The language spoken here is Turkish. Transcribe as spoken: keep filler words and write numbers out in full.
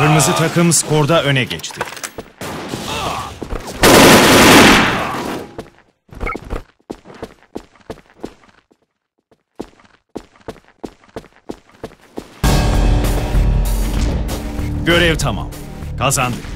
Kırmızı takım skorda öne geçti. Görev tamam. Kazandık.